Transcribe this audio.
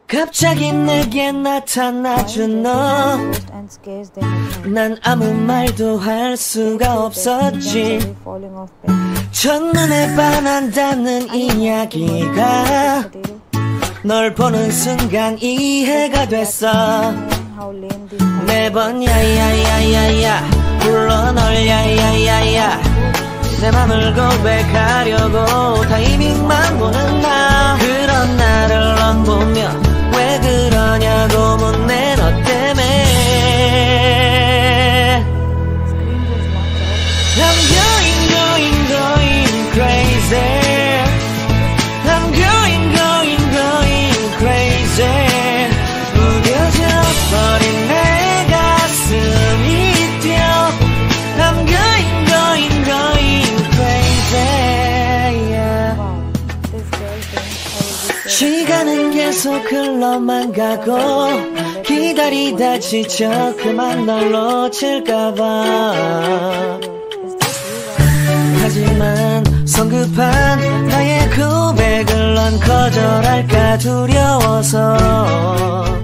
갑자기 내게 나타나준 너, 난 아무 말도 할 수가 없었지. 첫눈에 반한다는 이야기가 널 보는 순간 이해가 됐어. 매번 야야야야야 불러 널 야야야야 내 맘을 고백하려고 타이밍만 보는 나. 그런 나를 넌 보며 왜 그러냐고 묻네. 너 때문에 I'm going crazy. I'm going crazy. 무뎌져 버린 내 가슴이 뛰어. I'm going crazy. Yeah. 시간은 계속 흘러만 가고 기다리다 지쳐 그만 널 놓칠까봐. 하지만 성급한 나의 고백을 넌 거절할까 두려워서